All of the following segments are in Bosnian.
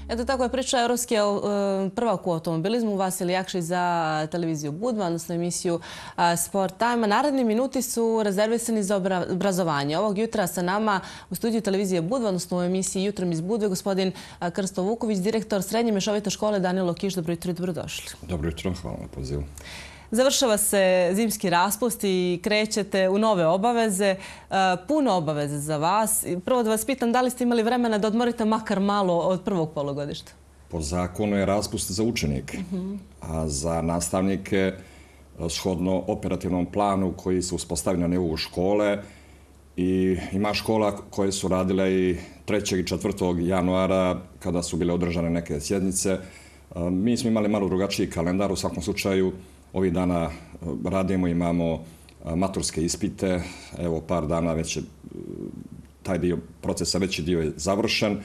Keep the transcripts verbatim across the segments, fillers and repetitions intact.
Eto tako je priča evropski prvak u automobilizmu Vasilij Jakšić za televiziju Budva, odnosno emisiju Sport Time. Naredni minuti su rezervisani za obrazovanje. Ovog jutra sa nama u studiju televizije Budva, odnosno u emisiji Jutrom iz Budve, gospodin Krsto Vuković, direktor Srednje mješovite škole Danilo Kiš. Dobro jutro i dobrodošli. Dobro jutro, hvala na pozivu. Završava se zimski raspust i krećete u nove obaveze. Puno obaveze za vas. Prvo da vas pitam, da li ste imali vremena da odmorite makar malo od prvog polugodišta? Po zakonu je raspust za učenike, a za nastavnike shodno operativnom planu koji se uspostavi na nivou škole. I ima škola koje su radile i trećeg i četvrtog januara kada su bile održane neke sjednice. Mi smo imali malo drugačiji kalendar, u svakom slučaju. Ovih dana radimo, imamo maturske ispite, evo par dana već je taj dio procesa, veći dio je završen.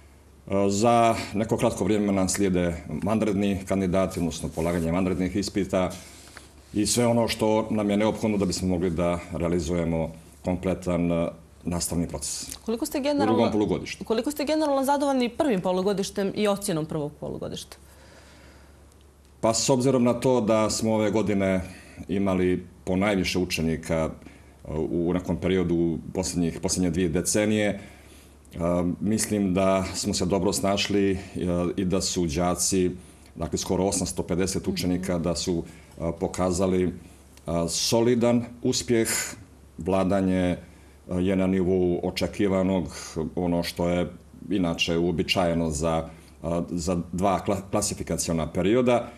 Za neko kratko vrijeme nam slijede vanredni kandidati, odnosno polaganje vanrednih ispita i sve ono što nam je neophodno da bismo mogli da realizujemo kompletan nastavni proces. Koliko ste u generalno, drugom polugodištu. Koliko ste generalno zadovoljni prvim polugodištem i ocjenom prvog polugodišta? Pa s obzirom na to da smo ove godine imali po najviše učenika u nekom periodu posljednjih, posljednje dvije decenije, mislim da smo se dobro snašli i da su đaci, dakle skoro osamsto pedeset učenika, da su pokazali solidan uspjeh. Vladanje je na nivou očekivanog, ono što je inače uobičajeno za, za dva klasifikaciona perioda.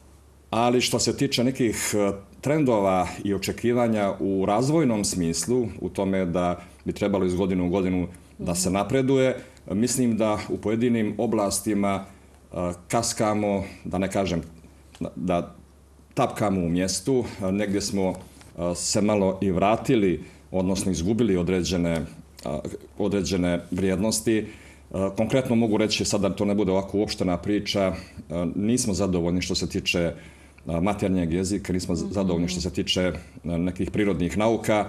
Ali što se tiče nekih trendova i očekivanja u razvojnom smislu, u tome da bi trebalo iz godine u godinu da se napreduje, mislim da u pojedinim oblastima kaskamo, da ne kažem da tapkamo u mjestu, negdje smo se malo i vratili, odnosno izgubili određene, određene vrijednosti. Konkretno mogu reći, sad da to ne bude ovako uopštena priča, nismo zadovoljni što se tiče maternjeg jezika, nismo zadovoljni što se tiče nekih prirodnih nauka,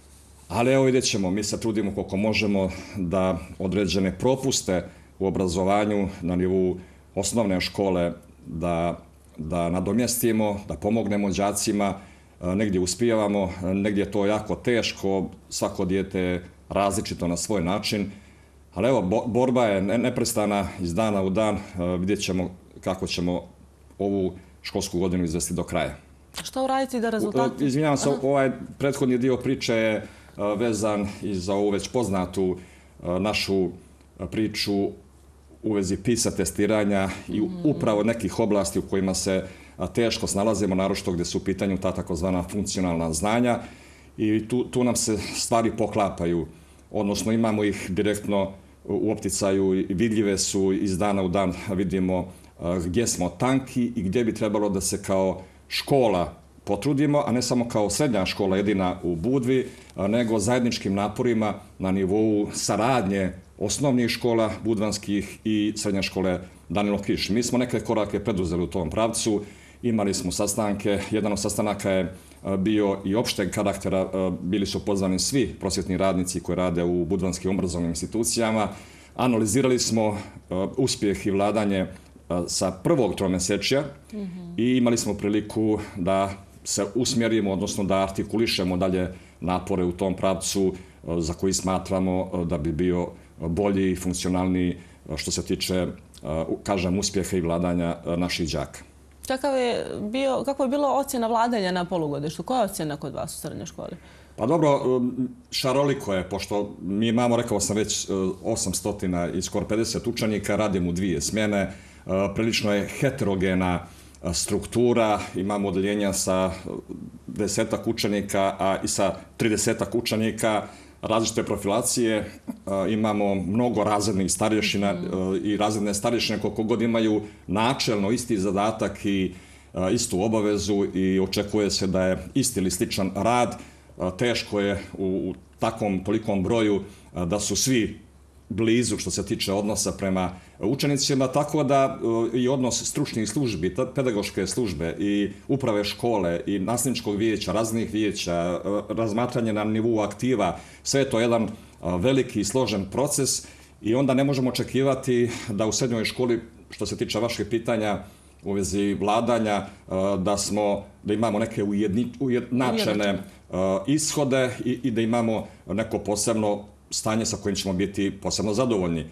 ali evo vidjet ćemo, mi se trudimo koliko možemo da određene propuste u obrazovanju na nivou osnovne škole da, da nadomjestimo, da pomognemo đacima, negdje uspijevamo, negdje je to jako teško, svako dijete je različito na svoj način. Ali evo, borba je neprestana iz dana u dan. Vidjet ćemo kako ćemo ovu školsku godinu izvesti do kraja. Što uraditi da rezultati? Izvinjavam se, ovaj prethodni dio priče je vezan i za ovu već poznatu našu priču u vezi PISA testiranja i upravo nekih oblasti u kojima se teško snalazimo, naročito gdje su u pitanju ta takozvana funkcionalna znanja. I tu, tu nam se stvari poklapaju, odnosno imamo ih direktno u opticaju i vidljive su iz dana u dan, vidimo gdje smo tanki i gdje bi trebalo da se kao škola potrudimo, a ne samo kao srednja škola jedina u Budvi, nego zajedničkim naporima na nivou saradnje osnovnih škola budvanskih i srednje škole Danilo Kiš. Mi smo neke korake preduzeli u tom pravcu, imali smo sastanke, jedan od sastanaka je bio i opšteg karaktera, bili su pozvani svi prosvjetni radnici koji rade u budvanskim obrazovnim institucijama. Analizirali smo uspjeh i vladanje sa prvog tromesečja i imali smo priliku da se usmjerimo, odnosno da artikulišemo dalje napore u tom pravcu za koji smatramo da bi bio bolji i funkcionalniji što se tiče, kažem, uspjeha i vladanja naših đaka. Kakav je bio, kako je bilo ocjena vladanja na polugodištu? Koja je ocjena kod vas u srednjoj školi? Pa dobro, šaroliko je, pošto mi imamo, rekao sam već, osamsto i skoro pedeset učenika, radimo u dvije smjene, prilično je heterogena struktura, imamo odeljenja sa desetak učenika, a i sa tridesetak učenika, različite profilacije, imamo mnogo razrednih starješina i razredne starješine koliko god imaju načelno isti zadatak i istu obavezu i očekuje se da je isti ili sličan rad. Teško je u takvom tolikom broju da su svi blizu što se tiče odnosa prema učenicima, tako da i odnos stručnih službi, pedagoške službe i uprave škole i nastavničkog vijeća, raznih vijeća, razmatranje na nivou aktiva, sve je to jedan veliki i složen proces i onda ne možemo očekivati da u srednjoj školi, što se tiče vaših pitanja u vezi vladanja, da, smo, da imamo neke ujedni, ujednačene ishode i, i da imamo neko posebno stanje sa kojim ćemo biti posebno zadovoljni.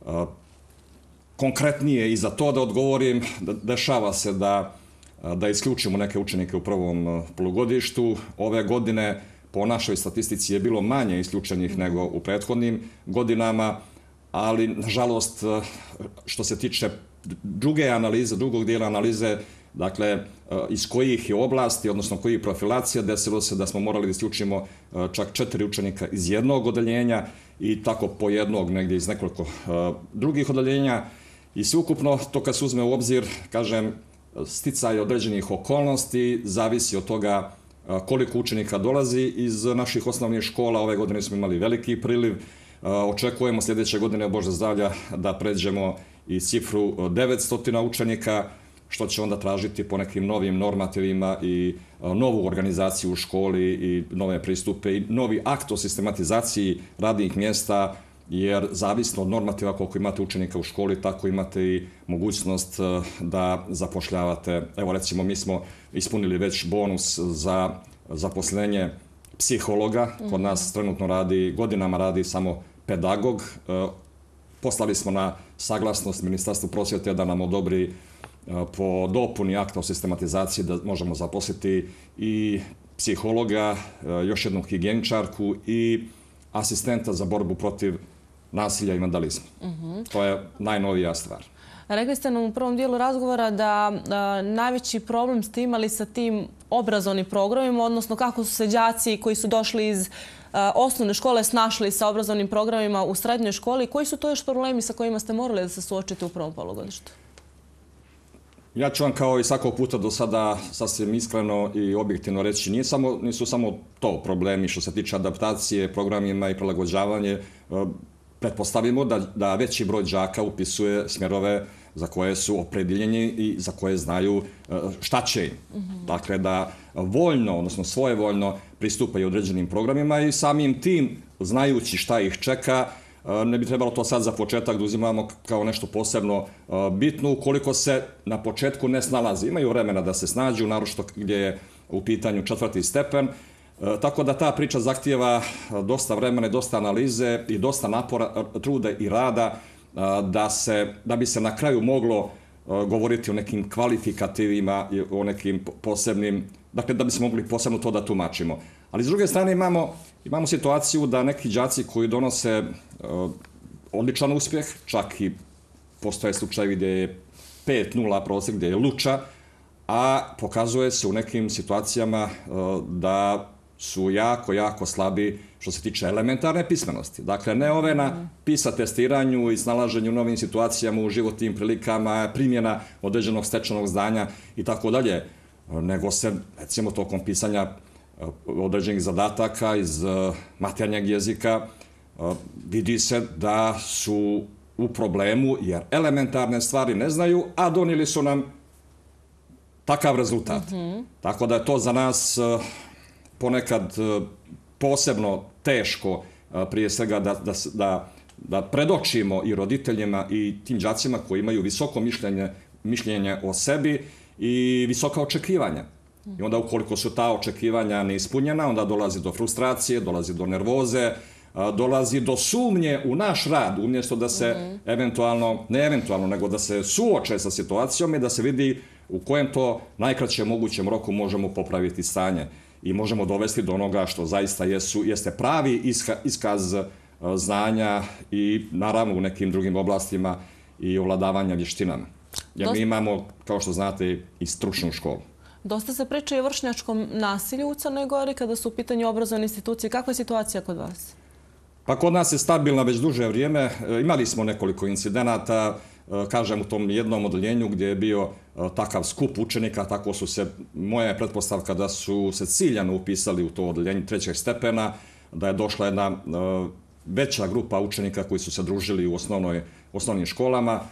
Konkretnije i za to da odgovorim, dešava se da, da isključimo neke učenike u prvom polugodištu. Ove godine po našoj statistici je bilo manje isključenih nego u prethodnim godinama, ali nažalost što se tiče druge analize, drugog dijela analize, dakle iz kojih je oblasti, odnosno kojih profilacija, desilo se da smo morali da isključimo čak četiri učenika iz jednog odeljenja i tako po jednog negdje iz nekoliko drugih odeljenja. I sveukupno to kad se uzme u obzir, kažem, sticaj određenih okolnosti, zavisi od toga koliko učenika dolazi iz naših osnovnih škola. Ove godine smo imali veliki priliv. Očekujemo sljedeće godine, Bože zdravlja, da pređemo i cifru devetsto učenika, što će onda tražiti po nekim novim normativima i novu organizaciju u školi i nove pristupe i novi akt o sistematizaciji radnih mjesta, jer zavisno od normativa koliko imate učenika u školi, tako imate i mogućnost da zapošljavate. Evo recimo mi smo ispunili već bonus za zaposlenje psihologa. Kod nas trenutno radi, godinama radi samo pedagog. Poslali smo na saglasnost Ministarstvu prosvjete da nam odobri po dopuni akta o sistematizaciji da možemo zaposliti i psihologa, još jednu higijeničarku i asistenta za borbu protiv nasilja i vandalizma. To je najnovija stvar. Rekli ste nam u prvom dijelu razgovora da najveći problem ste imali sa tim obrazovnim programima, odnosno kako su se đaci koji su došli iz osnovne škole snašli sa obrazovnim programima u srednjoj školi. Koji su to još problemi sa kojima ste morali da se suočite u prvom polugodištu? Ja ću vam kao i svakog puta do sada sasvim iskreno i objektivno reći, nije samo, nisu samo to problemi što se tiče adaptacije programima i prilagođavanje. Pretpostavimo da, da veći broj đaka upisuje smjerove za koje su opredjeljeni i za koje znaju šta će im. Mm-hmm. Dakle, da voljno, odnosno svojevoljno pristupaju određenim programima i samim tim, znajući šta ih čeka, ne bi trebalo to sad za početak da uzimamo kao nešto posebno bitno, ukoliko se na početku ne snalazi. Imaju vremena da se snađu, naročito gdje je u pitanju četvrti stepen. Tako da ta priča zahtijeva dosta vremena, dosta analize i dosta napora, truda i rada da, se, da bi se na kraju moglo govoriti o nekim kvalifikativima, o nekim posebnim, dakle da bi se mogli posebno to da tumačimo. Ali s druge strane imamo, imamo situaciju da neki đaci koji donose uh, odličan uspjeh, čak i postoje slučajevi gdje je pet nula prosjek, gdje je luča, a pokazuje se u nekim situacijama uh, da su jako, jako slabi što se tiče elementarne pismenosti. Dakle, ne ove na PISA testiranju i snalaženju u novim situacijama, u životnim prilikama, primjena određenog stečenog znanja i tako dalje, nego se, recimo, tokom pisanja određenih zadataka iz maternjeg jezika vidi se da su u problemu jer elementarne stvari ne znaju, a donijeli su nam takav rezultat. Mm-hmm. Tako da je to za nas ponekad posebno teško, prije svega da, da, da, da predočimo i roditeljima i tim đacima koji imaju visoko mišljenje, mišljenje o sebi i visoka očekivanja. I onda ukoliko su ta očekivanja neispunjena, onda dolazi do frustracije, dolazi do nervoze, dolazi do sumnje u naš rad, umjesto da se mm-hmm. eventualno, ne eventualno, nego da se suoče sa situacijom i da se vidi u kojem to najkraćem mogućem roku možemo popraviti stanje i možemo dovesti do onoga što zaista jesu, jeste pravi iska, iskaz znanja i naravno u nekim drugim oblastima i ovladavanja vještinama. Jer Dost... mi imamo, kao što znate, i stručnu školu. Dosta se priča i o vršnjačkom nasilju u Crnoj Gori kada su u pitanju obrazovne institucije. Kakva je situacija kod vas? Pa kod nas je stabilna već duže vrijeme. Imali smo nekoliko incidenata, kažem u tom jednom odeljenju gdje je bio takav skup učenika, tako su se, moja je pretpostavka da su se ciljano upisali u to odeljenje trećeg stepena, da je došla jedna veća grupa učenika koji su se družili u osnovnoj, osnovnim školama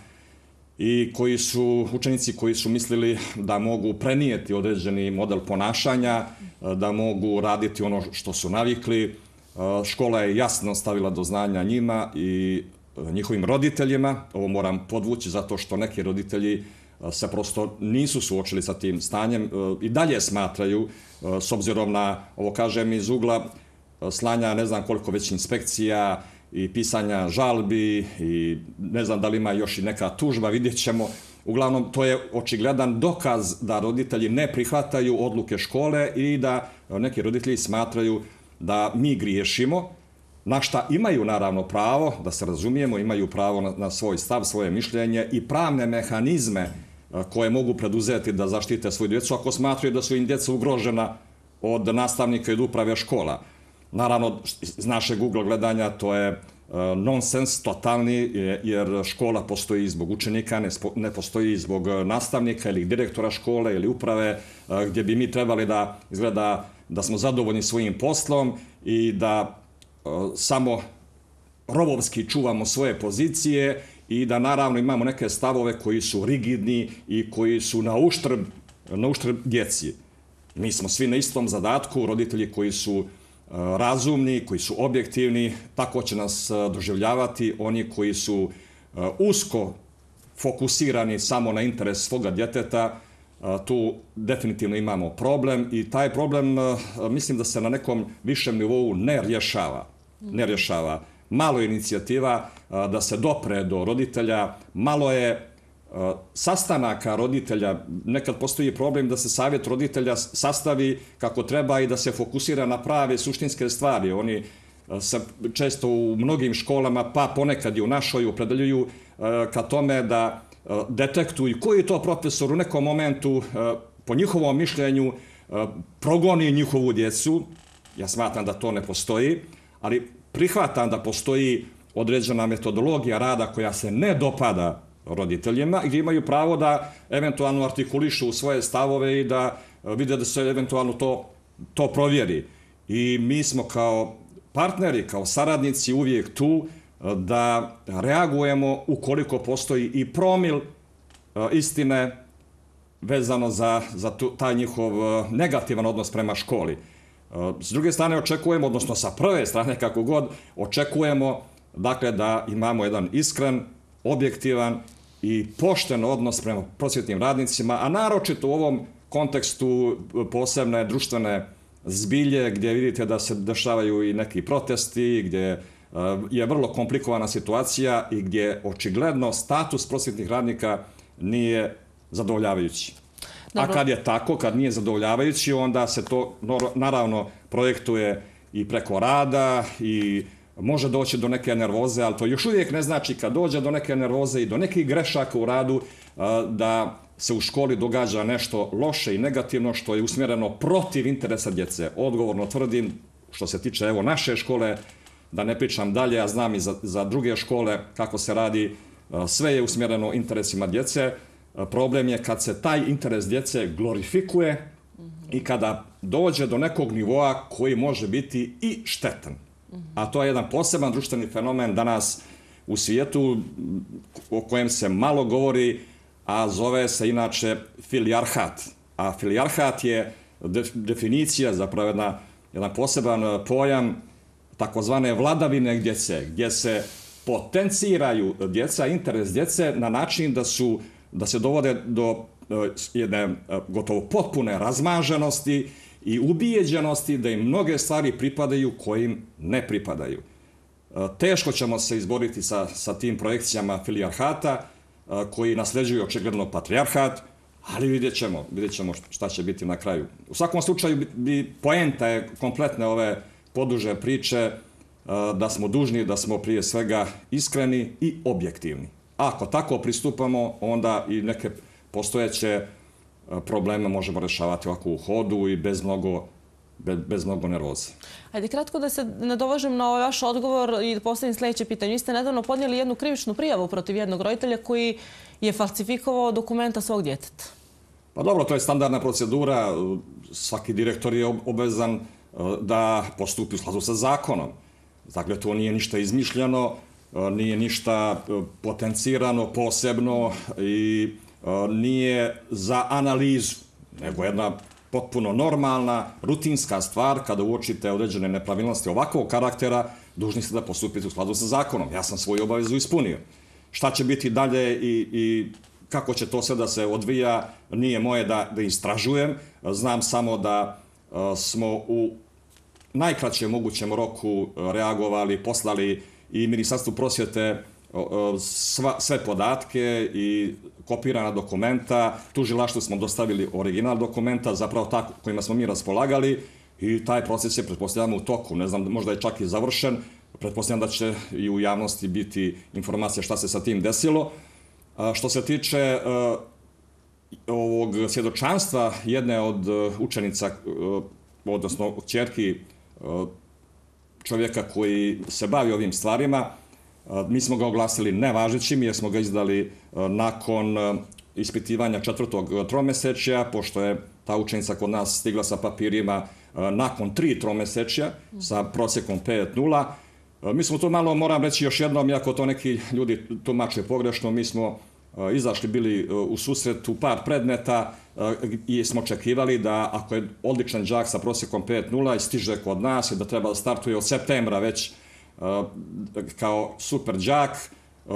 i koji su učenici koji su mislili da mogu prenijeti određeni model ponašanja, da mogu raditi ono što su navikli. Škola je jasno stavila do znanja njima i njihovim roditeljima. Ovo moram podvući zato što neki roditelji se prosto nisu suočili sa tim stanjem i dalje smatraju, s obzirom na, ovo kažem iz ugla slanja ne znam koliko već inspekcija i pisanja žalbi i ne znam da li ima još i neka tužba, vidjet ćemo. Uglavnom, to je očigledan dokaz da roditelji ne prihvataju odluke škole i da neki roditelji smatraju da mi griješimo, na šta imaju naravno pravo, da se razumijemo, imaju pravo na, na svoj stav, svoje mišljenje i pravne mehanizme koje mogu preduzeti da zaštite svoju djecu ako smatraju da su im djeca ugrožena od nastavnika i od uprave škola. Naravno, iz našeg ugla gledanja to je nonsens totalni, jer škola postoji zbog učenika, ne postoji zbog nastavnika ili direktora škole ili uprave, gdje bi mi trebali da izgleda da smo zadovoljni svojim poslom i da samo robovski čuvamo svoje pozicije i da naravno imamo neke stavove koji su rigidni i koji su na uštrb, na uštrb djeci. Mi smo svi na istom zadatku, roditelji koji su razumni, koji su objektivni, tako će nas doživljavati oni koji su usko fokusirani samo na interes svoga djeteta. Tu definitivno imamo problem i taj problem mislim da se na nekom višem nivou ne rješava. Ne rješava. Malo je inicijativa da se dopre do roditelja, malo je sastanaka roditelja, nekad postoji problem da se savjet roditelja sastavi kako treba i da se fokusira na prave suštinske stvari. Oni se često u mnogim školama, pa ponekad i u našoj, opredeljuju ka tome da detektuju koji to profesor u nekom momentu, po njihovom mišljenju, progoni njihovu djecu. Ja smatram da to ne postoji, ali prihvatam da postoji određena metodologija rada koja se ne dopada roditeljima i gdje imaju pravo da eventualno artikulišu svoje stavove i da vide da se eventualno to, to provjeri. I mi smo kao partneri, kao saradnici uvijek tu da reagujemo ukoliko postoji i promil istine vezano za, za tu, taj njihov negativan odnos prema školi. S druge strane očekujemo, odnosno sa prve strane kako god, očekujemo dakle da imamo jedan iskren, objektivan i pošten odnos prema prosvjetnim radnicima, a naročito u ovom kontekstu posebne društvene zbilje gdje vidite da se dešavaju i neki protesti, gdje je vrlo komplikovana situacija i gdje očigledno status prosvjetnih radnika nije zadovoljavajući. Dobro. A kad je tako, kad nije zadovoljavajući, onda se to naravno projektuje i preko rada i može doći do neke nervoze, ali to još uvijek ne znači kad dođe do neke nervoze i do nekih grešaka u radu da se u školi događa nešto loše i negativno što je usmjereno protiv interesa djece. Odgovorno tvrdim, što se tiče evo naše škole, da ne pričam dalje, a znam i za, za druge škole kako se radi, sve je usmjereno interesima djece. Problem je kad se taj interes djece glorifikuje i kada dođe do nekog nivoa koji može biti i štetan. A to je jedan poseban društveni fenomen danas u svijetu o kojem se malo govori, a zove se inače filijarhat. A filijarhat je definicija, zapravo jedna, jedan poseban pojam takozvane vladavine djece, gdje se potenciraju djeca, interes djece na način da su da se dovode do jedne gotovo potpune razmaženosti i ubijeđenosti da im mnoge stvari pripadaju kojim ne pripadaju. Teško ćemo se izboriti sa, sa tim projekcijama filijarhata koji nasljeđuju očigledno patrijarhat, ali vidjet ćemo, vidjet ćemo šta će biti na kraju. U svakom slučaju bi poenta je kompletne ove poduže priče da smo dužni, da smo prije svega iskreni i objektivni. Ako tako pristupamo, onda i neke postojeće probleme možemo rješavati ovako u hodu i bez mnogo, bez, bez mnogo nervoze. Ajde, kratko da se nadovežem na ovaj vaš odgovor i da postavim sljedeće pitanje. Vi ste nedavno podnijeli jednu krivičnu prijavu protiv jednog roditelja koji je falsifikovao dokumenta svog djeteta. Pa dobro, to je standardna procedura. Svaki direktor je obvezan da postupi u skladu sa zakonom. Dakle, to nije ništa izmišljeno, nije ništa potencirano posebno i nije za analizu, nego jedna potpuno normalna, rutinska stvar kada uočite određene nepravilnosti ovakvog karaktera dužni ste da postupite u skladu sa zakonom. Ja sam svoju obavezu ispunio. Šta će biti dalje i, i kako će to sve da se odvija, nije moje da, da istražujem. Znam samo da a, smo u najkraćem mogućem roku reagovali, poslali i Ministarstvu prosvjete sva, sve podatke i kopirana dokumenta. Tužilaštvu smo dostavili original dokumenta, zapravo tako kojima smo mi raspolagali, i taj proces je, pretpostavljamo, u toku. Ne znam, možda je čak i završen. Pretpostavljam da će i u javnosti biti informacija šta se sa tim desilo. Što se tiče ovog svjedočanstva jedne od učenica, odnosno kćerki čovjeka koji se bavi ovim stvarima, mi smo ga oglasili nevažećim jer smo ga izdali nakon ispitivanja četvrtog tromesečja, pošto je ta učenica kod nas stigla sa papirima nakon tri tromesečja sa prosjekom pet zarez nula. Mi smo to malo, moram reći još jednom, iako to neki ljudi tumače pogrešno, mi smo izašli bili u susret u par predmeta i smo očekivali da ako je odličan đak sa prosjekom pet zarez nula i stiže kod nas i da treba da startuje od septembra već kao super đak,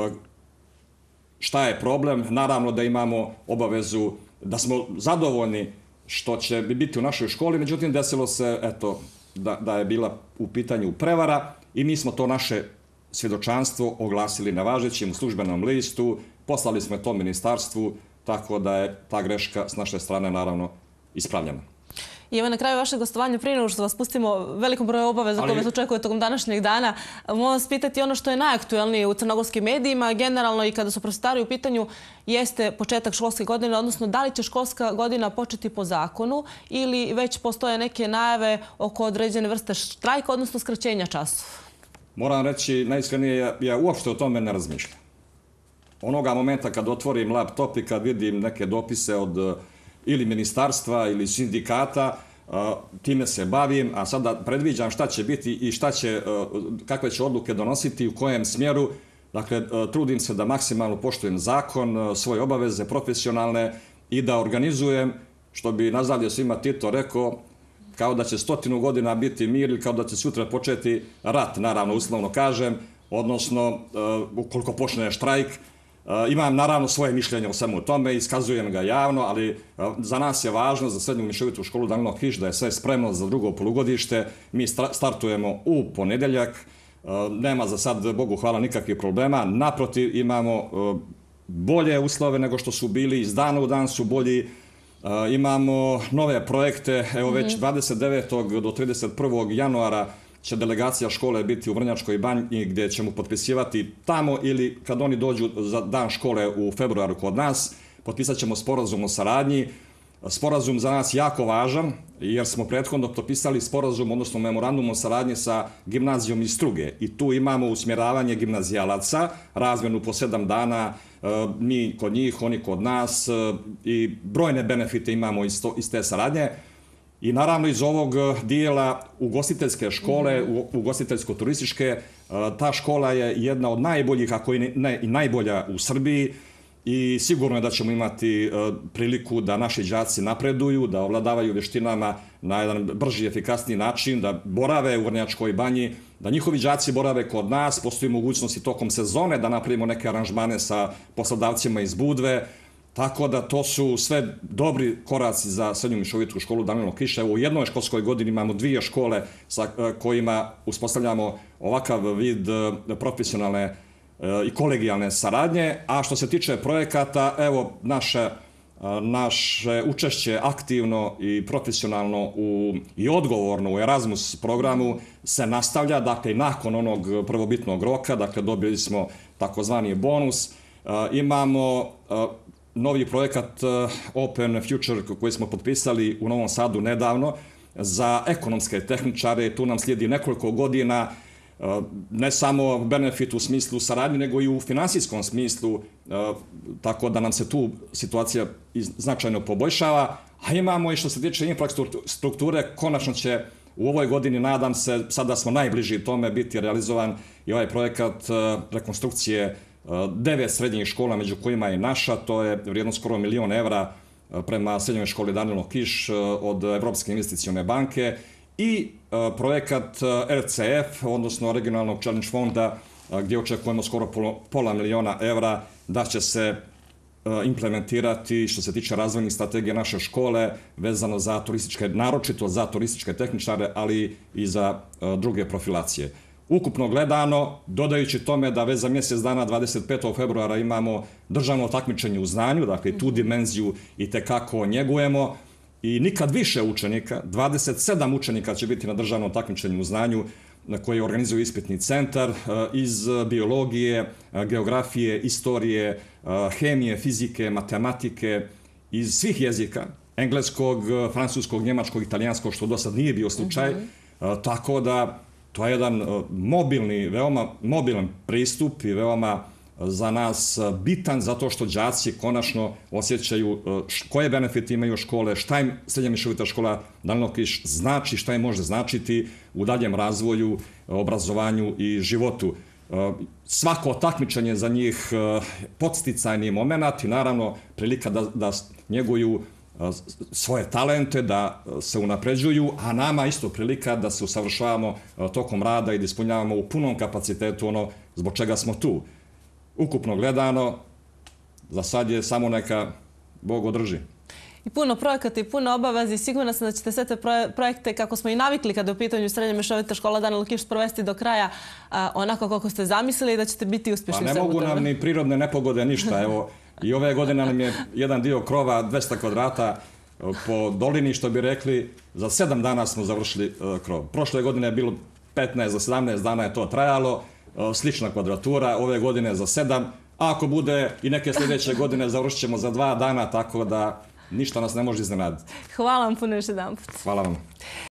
šta je problem? Naravno da imamo obavezu, da smo zadovoljni što će biti u našoj školi, međutim desilo se eto, da, da je bila u pitanju prevara i mi smo to naše svjedočanstvo oglasili nevažećim u službenom listu, poslali smo to ministarstvu, tako da je ta greška s naše strane naravno ispravljena. I evo na kraju vašeg gostovanja, prije nego što vas pustimo velikom broju obaveza koje vas očekuje tokom današnjeg dana, moram vas pitati ono što je najaktuelnije u crnogorskim medijima, generalno i kada su prosvjetari u pitanju, jeste početak školske godine, odnosno da li će školska godina početi po zakonu ili već postoje neke najave oko određene vrste štrajka, odnosno skraćenja časova? Moram reći, najiskrenije, ja, ja uopšte o tome ne razmišljam. Onoga momenta kad otvorim laptop i kad vidim neke dopise od ili ministarstva ili sindikata, time se bavim, a sada predviđam šta će biti i šta će, kakve će odluke donositi, u kojem smjeru. Dakle, trudim se da maksimalno poštujem zakon, svoje obaveze profesionalne i da organizujem, što bi nazavlje svima Tito rekao, kao da će stotinu godina biti mir ili kao da će sutra početi rat, naravno, uslovno kažem, odnosno, ukoliko počne štrajk. Imam naravno svoje mišljenje o svemu tome, iskazujem ga javno, ali za nas je važno, za srednju mješovitu školu Danilo Kiš, da je sve spremno za drugo polugodište. Mi startujemo u ponedeljak, nema za sad, Bogu hvala, nikakvih problema. Naprotiv, imamo bolje uslove nego što su bili, iz dana u dan su bolji. Imamo nove projekte, evo već dvadeset devetog do trideset prvog januara će delegacija škole biti u Vrnjačkoj banji gdje ćemo potpisivati tamo ili kad oni dođu za dan škole u februaru kod nas, potpisat ćemo sporazum o saradnji. Sporazum za nas jako važan jer smo prethodno potpisali sporazum, odnosno memorandum o saradnji sa gimnazijom iz Struge i tu imamo usmjeravanje gimnazijalaca, razmjenu po sedam dana, mi kod njih, oni kod nas i brojne benefite imamo iz, to, iz te saradnje. I naravno iz ovog dijela ugostiteljske škole, ugostiteljsko-turističke, ta škola je jedna od najboljih, ako i ne i najbolja u Srbiji i sigurno je da ćemo imati priliku da naši đaci napreduju, da ovladavaju vještinama na jedan brži i efikasniji način, da borave u Vrnjačkoj banji, da njihovi đaci borave kod nas, postoji mogućnost i tokom sezone da napravimo neke aranžmane sa poslodavcima iz Budve. Tako da to su sve dobri koraci za srednju mješovitu školu Danilo Kiš. Evo, u jednoj školskoj godini imamo dvije škole sa kojima uspostavljamo ovakav vid profesionalne i kolegijalne saradnje. A što se tiče projekata, evo, naše, naše učešće aktivno i profesionalno u, i odgovorno u Erasmus programu se nastavlja. Dakle, nakon onog prvobitnog roka, dakle, dobili smo takozvani bonus. Imamo novi projekat Open Future koji smo potpisali u Novom Sadu nedavno za ekonomske tehničare. Tu nam slijedi nekoliko godina, ne samo benefit u smislu saradnje, nego i u finansijskom smislu, tako da nam se tu situacija značajno poboljšava. A imamo i što se tiče infrastrukture, konačno će u ovoj godini, nadam se, sada smo najbliži tome, biti realizovan i ovaj projekat rekonstrukcije devet srednjih škola, među kojima je naša, to je vrijednost skoro milion evra prema srednjoj školi Danilo Kiš od Evropske investicione banke i projekat R C F, odnosno regionalnog challenge fonda, gdje očekujemo skoro pola miliona evra da će se implementirati što se tiče razvojnih strategija naše škole vezano za turističke, naročito za turističke tehničare, ali i za druge profilacije. Ukupno gledano, dodajući tome da već za mjesec dana, dvadeset petog februara, imamo državno takmičenje u znanju, dakle tu dimenziju i tekako njegujemo i nikad više učenika, dvadeset sedam učenika će biti na državnom takmičenju u znanju na koje organizuje ispitni centar iz biologije, geografije, istorije, hemije, fizike, matematike, iz svih jezika, engleskog, francuskog, njemačkog, italijanskog, što do sad nije bio slučaj, mm-hmm. tako da to je jedan mobilni, veoma mobilan pristup i veoma za nas bitan, zato što đaci konačno osjećaju koje benefite imaju škole, šta im srednja mješovita škola Danilov Kiš znači, šta im može značiti u daljem razvoju, obrazovanju i životu. Svako takmičenje za njih podsticajni moment i naravno prilika da, da njeguju svoje talente, da se unapređuju, a nama isto prilika da se usavršavamo tokom rada i da ispunjavamo u punom kapacitetu ono zbog čega smo tu. Ukupno gledano, za sad je samo neka Bog održi. I puno projekata i puno obaveza i sigurna sam da ćete sve te projekte, kako smo i navikli kada je u pitanju srednja mješovita škola Danilov Kiš, sprovesti do kraja onako kako ste zamislili i da ćete biti uspješni. Pa ne mogu nam ni prirodne nepogode ništa. Evo, i ove godine nam je jedan dio krova, dvesta kvadrata po dolini, što bi rekli, za sedam dana smo završili krov. Prošle godine je bilo petnaest do sedamnaest dana je to trajalo, slična kvadratura, ove godine za sedam, a ako bude i neke sljedeće godine završit ćemo za dva dana, tako da ništa nas ne može iznenaditi. Hvala vam puno još jedan put. Hvala vam.